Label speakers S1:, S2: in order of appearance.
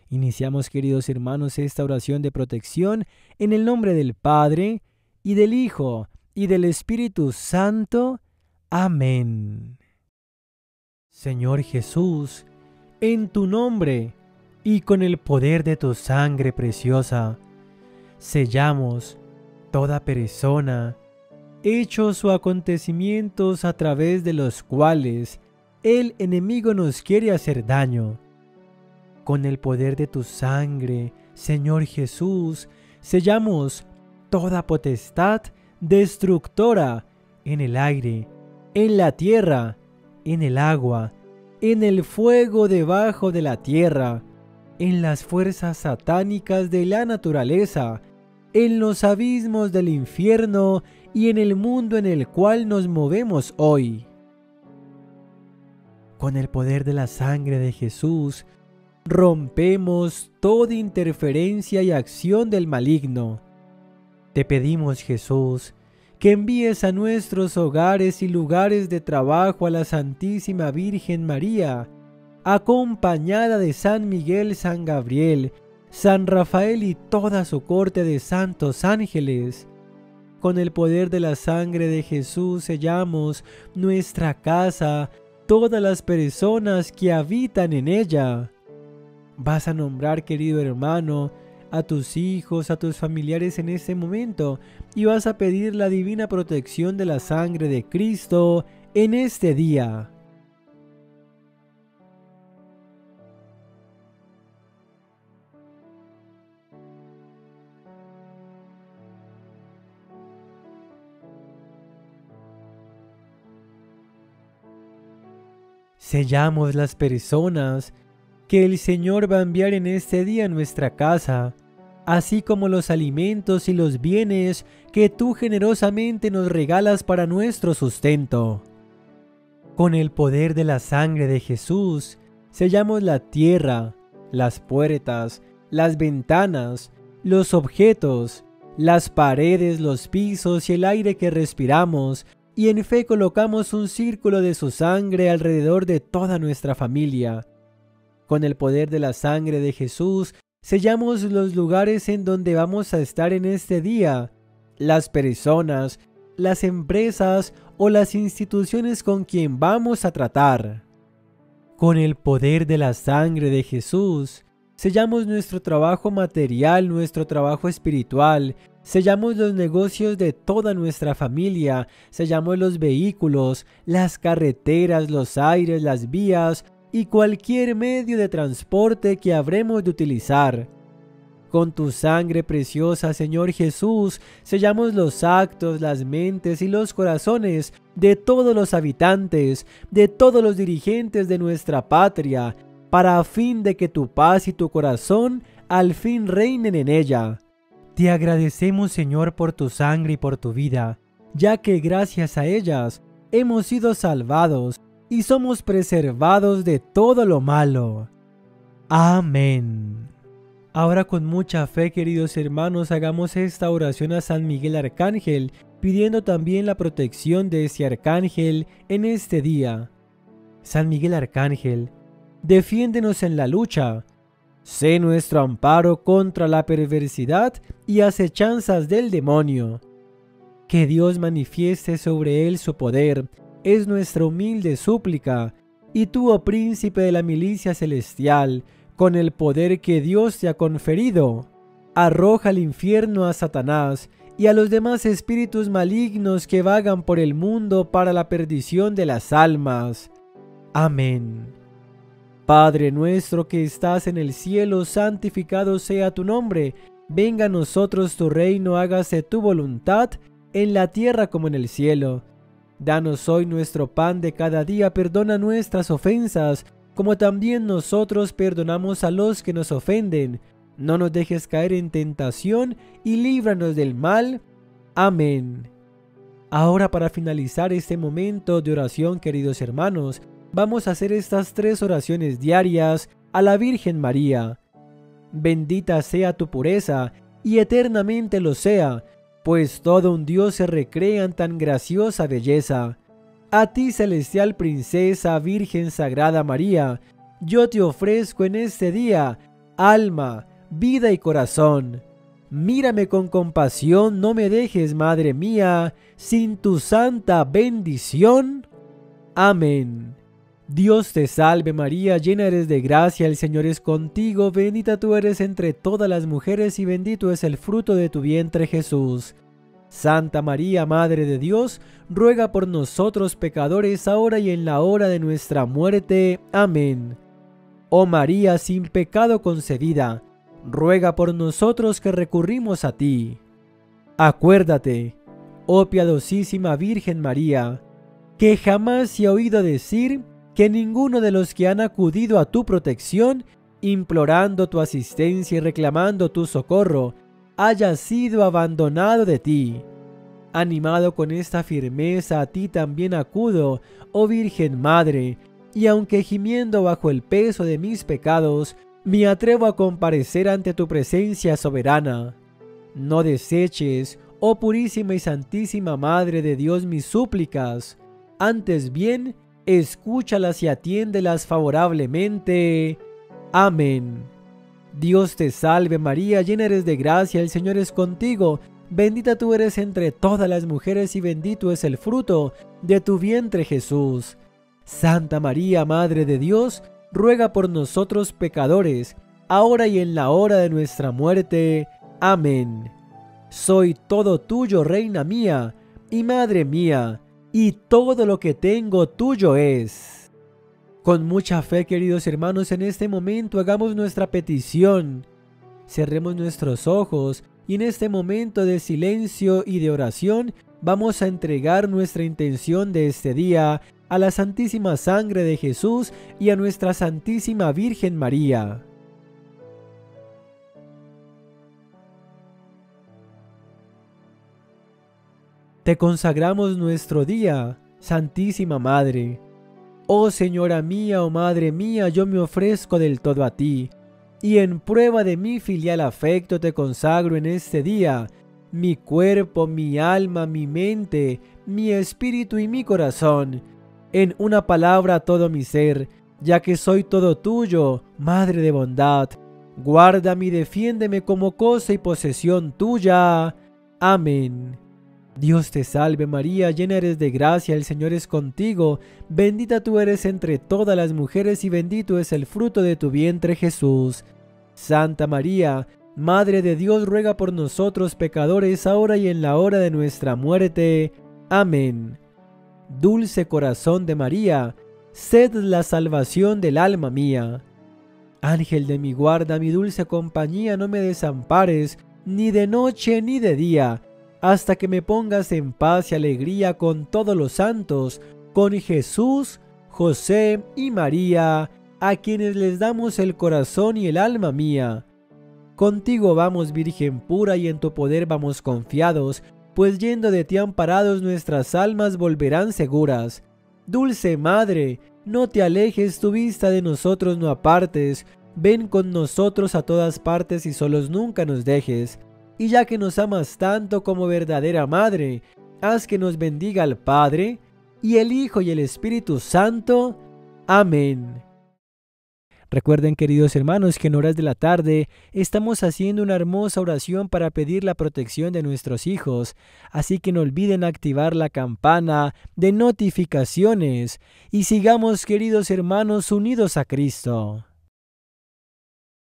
S1: Iniciamos, queridos hermanos, esta oración de protección en el nombre del Padre, y del Hijo, y del Espíritu Santo. Amén. Señor Jesús, en tu nombre y con el poder de tu sangre preciosa, sellamos toda persona, hechos o acontecimientos a través de los cuales el enemigo nos quiere hacer daño. Con el poder de tu sangre, Señor Jesús, sellamos toda potestad destructora en el aire, en la tierra, en el agua, en el fuego debajo de la tierra, en las fuerzas satánicas de la naturaleza, en los abismos del infierno y en el mundo en el cual nos movemos hoy. Con el poder de la sangre de Jesús, rompemos toda interferencia y acción del maligno. Te pedimos, Jesús, que envíes a nuestros hogares y lugares de trabajo a la Santísima Virgen María, acompañada de San Miguel, San Gabriel, San Rafael y toda su corte de santos ángeles. Con el poder de la sangre de Jesús sellamos nuestra casa, todas las personas que habitan en ella. Vas a nombrar, querido hermano, a tus hijos, a tus familiares en este momento, y vas a pedir la divina protección de la sangre de Cristo en este día. Sellamos las personas que el Señor va a enviar en este día a nuestra casa, así como los alimentos y los bienes que tú generosamente nos regalas para nuestro sustento. Con el poder de la sangre de Jesús, sellamos la tierra, las puertas, las ventanas, los objetos, las paredes, los pisos y el aire que respiramos, y en fe colocamos un círculo de su sangre alrededor de toda nuestra familia. Con el poder de la sangre de Jesús, sellamos los lugares en donde vamos a estar en este día, las personas, las empresas o las instituciones con quien vamos a tratar. Con el poder de la sangre de Jesús, sellamos nuestro trabajo material, nuestro trabajo espiritual, sellamos los negocios de toda nuestra familia, sellamos los vehículos, las carreteras, los aires, las vías y cualquier medio de transporte que habremos de utilizar. Con tu sangre preciosa, Señor Jesús, sellamos los actos, las mentes y los corazones de todos los habitantes, de todos los dirigentes de nuestra patria, para a fin de que tu paz y tu corazón al fin reinen en ella. Te agradecemos, Señor, por tu sangre y por tu vida, ya que gracias a ellas hemos sido salvados y somos preservados de todo lo malo. Amén. Ahora con mucha fe, queridos hermanos, hagamos esta oración a San Miguel Arcángel, pidiendo también la protección de ese arcángel en este día. San Miguel Arcángel, defiéndenos en la lucha. Sé nuestro amparo contra la perversidad y acechanzas del demonio. Que Dios manifieste sobre él su poder, es nuestra humilde súplica, y tú, oh príncipe de la milicia celestial, con el poder que Dios te ha conferido, arroja al infierno a Satanás y a los demás espíritus malignos que vagan por el mundo para la perdición de las almas. Amén. Padre nuestro que estás en el cielo, santificado sea tu nombre. Venga a nosotros tu reino, hágase tu voluntad, en la tierra como en el cielo. Danos hoy nuestro pan de cada día, perdona nuestras ofensas, como también nosotros perdonamos a los que nos ofenden. No nos dejes caer en tentación y líbranos del mal. Amén. Ahora, para finalizar este momento de oración, queridos hermanos, vamos a hacer estas 3 oraciones diarias a la Virgen María. Bendita sea tu pureza, y eternamente lo sea, pues todo un Dios se recrea en tan graciosa belleza. A ti, celestial princesa, Virgen Sagrada María, yo te ofrezco en este día alma, vida y corazón. Mírame con compasión, no me dejes, Madre mía, sin tu santa bendición. Amén. Dios te salve María, llena eres de gracia, el Señor es contigo, bendita tú eres entre todas las mujeres y bendito es el fruto de tu vientre Jesús. Santa María, Madre de Dios, ruega por nosotros pecadores, ahora y en la hora de nuestra muerte. Amén. Oh María, sin pecado concebida, ruega por nosotros que recurrimos a ti. Acuérdate, oh piadosísima Virgen María, que jamás se ha oído decir que ninguno de los que han acudido a tu protección, implorando tu asistencia y reclamando tu socorro, haya sido abandonado de ti. Animado con esta firmeza, a ti también acudo, oh Virgen Madre, y aunque gimiendo bajo el peso de mis pecados, me atrevo a comparecer ante tu presencia soberana. No deseches, oh purísima y santísima Madre de Dios, mis súplicas. Antes bien, escúchalas y atiéndelas favorablemente. Amén. Dios te salve María, llena eres de gracia, el Señor es contigo. Bendita tú eres entre todas las mujeres y bendito es el fruto de tu vientre Jesús. Santa María, Madre de Dios, ruega por nosotros pecadores, ahora y en la hora de nuestra muerte. Amén. Soy todo tuyo, Reina mía y Madre mía, y todo lo que tengo tuyo es. Con mucha fe, queridos hermanos, en este momento hagamos nuestra petición. Cerremos nuestros ojos y en este momento de silencio y de oración vamos a entregar nuestra intención de este día a la Santísima Sangre de Jesús y a nuestra Santísima Virgen María. Te consagramos nuestro día, Santísima Madre. Oh Señora mía, oh Madre mía, yo me ofrezco del todo a ti, y en prueba de mi filial afecto te consagro en este día mi cuerpo, mi alma, mi mente, mi espíritu y mi corazón, en una palabra todo mi ser, ya que soy todo tuyo, Madre de bondad. Guárdame y defiéndeme como cosa y posesión tuya. Amén. Dios te salve María, llena eres de gracia, el Señor es contigo, bendita tú eres entre todas las mujeres y bendito es el fruto de tu vientre Jesús. Santa María, Madre de Dios, ruega por nosotros pecadores, ahora y en la hora de nuestra muerte. Amén. Dulce corazón de María, sed la salvación del alma mía. Ángel de mi guarda, mi dulce compañía, no me desampares, ni de noche ni de día, hasta que me pongas en paz y alegría con todos los santos, con Jesús, José y María, a quienes les damos el corazón y el alma mía. Contigo vamos, Virgen pura, y en tu poder vamos confiados, pues yendo de ti amparados nuestras almas volverán seguras. Dulce Madre, no te alejes, tu vista de nosotros no apartes, ven con nosotros a todas partes y solos nunca nos dejes. Y ya que nos amas tanto como verdadera Madre, haz que nos bendiga el Padre, y el Hijo y el Espíritu Santo. Amén. Recuerden, queridos hermanos, que en horas de la tarde estamos haciendo una hermosa oración para pedir la protección de nuestros hijos, así que no olviden activar la campana de notificaciones y sigamos, queridos hermanos, unidos a Cristo.